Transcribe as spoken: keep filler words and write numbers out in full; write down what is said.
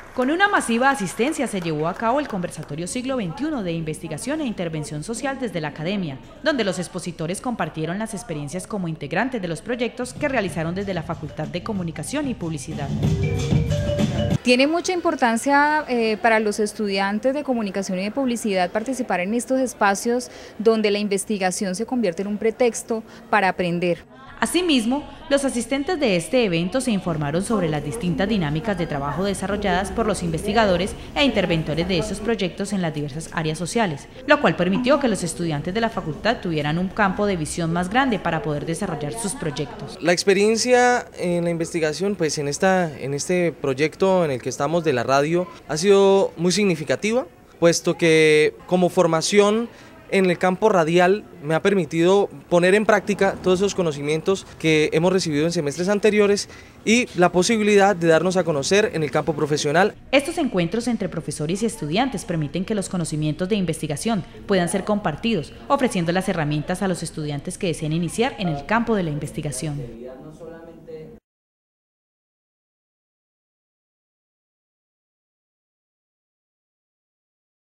Con una masiva asistencia se llevó a cabo el conversatorio Siglo veintiuno de investigación e intervención social desde la academia, donde los expositores compartieron las experiencias como integrantes de los proyectos que realizaron desde la Facultad de Comunicación y Publicidad. Tiene mucha importancia eh, para los estudiantes de comunicación y de publicidad participar en estos espacios donde la investigación se convierte en un pretexto para aprender. Asimismo, los asistentes de este evento se informaron sobre las distintas dinámicas de trabajo desarrolladas por los investigadores e interventores de estos proyectos en las diversas áreas sociales, lo cual permitió que los estudiantes de la facultad tuvieran un campo de visión más grande para poder desarrollar sus proyectos. La experiencia en la investigación, pues en, esta, en este proyecto en el que estamos de la radio, ha sido muy significativa, puesto que como formación en el campo radial me ha permitido poner en práctica todos esos conocimientos que hemos recibido en semestres anteriores y la posibilidad de darnos a conocer en el campo profesional. Estos encuentros entre profesores y estudiantes permiten que los conocimientos de investigación puedan ser compartidos, ofreciendo las herramientas a los estudiantes que deseen iniciar en el campo de la investigación.